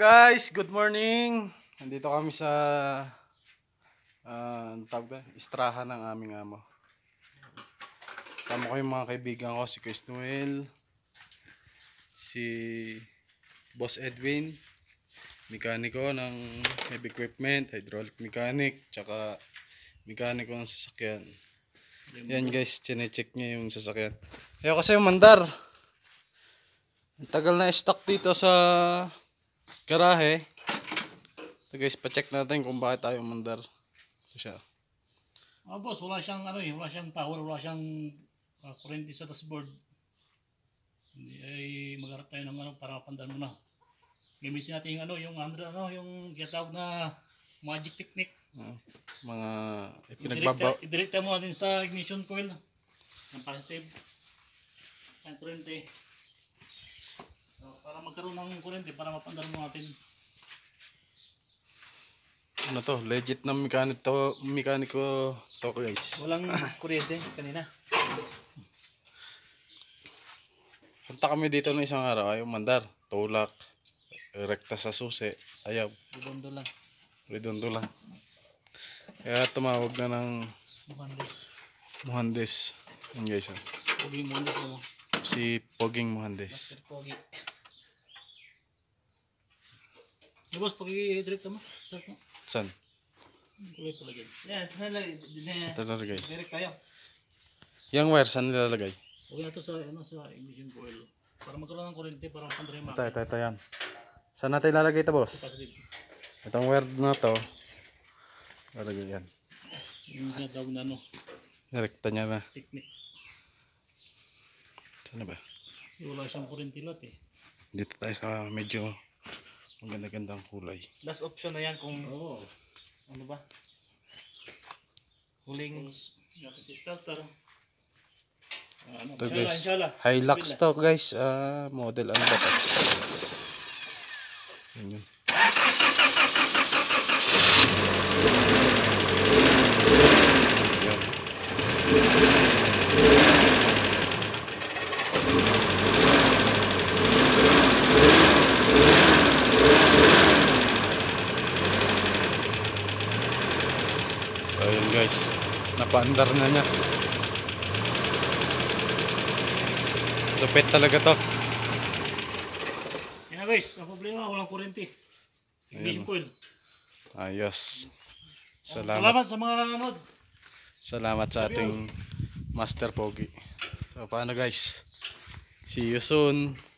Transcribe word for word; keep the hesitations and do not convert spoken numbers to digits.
Guys, good morning. Nandito kami sa uh, tawag ba? Istrahan ng aming amo. Sama ko yung mga kaibigan ko, si Chris Noel, si Boss Edwin, mekaniko ng heavy equipment, hydraulic mechanic, tsaka mekaniko ng sasakyan. Yan guys, chinecheck niya yung sasakyan. Ayaw kasi yung mandar. Ang tagal na stock dito sa garahe. So guys, pa-check natin kung bakit tayo mandar. Ito siya. Ah, boss, wala siyang ano eh, wala siyang power, wala siyang uh, kurente sa dashboard. Hindi ay magharap tayo ng ano para mapandaan mo na. Gamitin natin yung ano, yung under ano, yung ginatawag na magic technique. Uh, mga ipinagbabaw. I-direct mo natin sa ignition coil ng positive. Ang kurente. So, para magkaroon ng kurente, para mapandaan mo natin. Ano to? Legit na mekaniko to, mekaniko to guys. Walang kuryente kanina. Punta kami dito ng isang araw, ayaw mandar. Tulak, rekta sa susi, ayaw. Redondo lang. Redondo lang. Kaya tumawag na ng Muhandes. Muhandes. Yan guys. Oh. Poging Muhandes mo. Si Poging Muhandes. Master Pogi. Hey, boss, pag-i-direct mo. Start mo. Saan? Kulay pala dyan. Yan, saan nalalagay? Sa talalagay. Direct tayo. Yung wire, saan nilalagay? Huwag na ito sa, ano, sa ignition coil. Para magkaroon ng kurente, para makandara yung Ito, makina. ito, ito yan. Saan natin ilalagay ito, boss? Itong wire na to. Ilalagay yan. Yung ginatawag na ano, Direkta niya na. technique. Saan na ba? Kasi wala siyang kurente lot eh. Dito tayo sa medyo maganda-gandang kulay. Last option na yan kung, oh, ano ba? Huling, natin si starter. Uh, ano, Ito inshallah, guys, inshallah. Hilux Bismillah. to guys. Uh, model ano ba to? Yun yun. Yan. So yun guys, napaandar na niya. Lupit talaga to. Yan na guys, ang problema, walang kurente. Ignition coil. Ayos. Salamat. Salamat. sa mga nanood. Salamat sa ating Master Pogi. So paano guys? See you soon.